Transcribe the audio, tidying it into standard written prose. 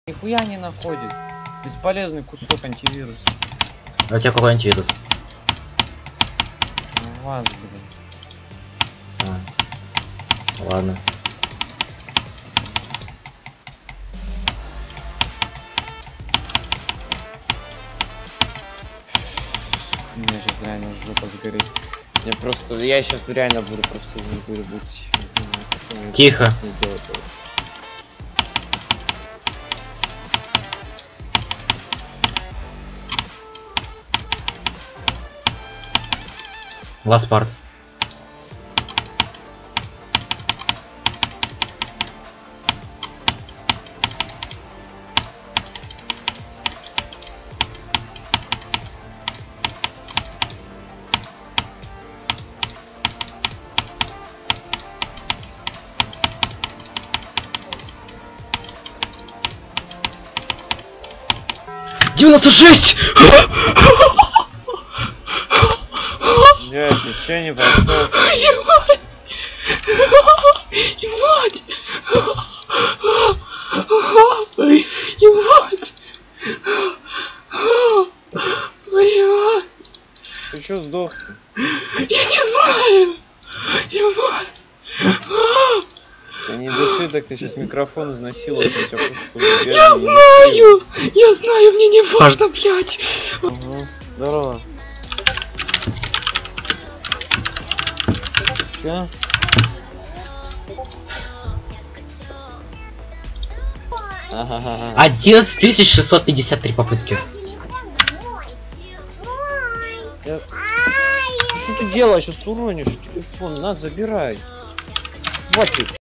Нихуя не находит. Бесполезный кусок антивируса. А у тебя какой антивирус? У вас, блин. Ладно. У меня сейчас реально жопа сгорит. Я сейчас реально буду просто не буду быть. Тихо. Ласпарт. «96!» Блядь, ничего не прошло. Ебать! Ты чё сдох? Я не знаю! Ебать! Ты не дыши, так ты сейчас микрофон изнасилуешь, у тебя просто... Я знаю, мне не важно, блядь! Угу. Здорово. Чё? Ага. 11 653 попытки. Что ты делаешь? Сейчас уронишь телефон, на, забирай. Хватит.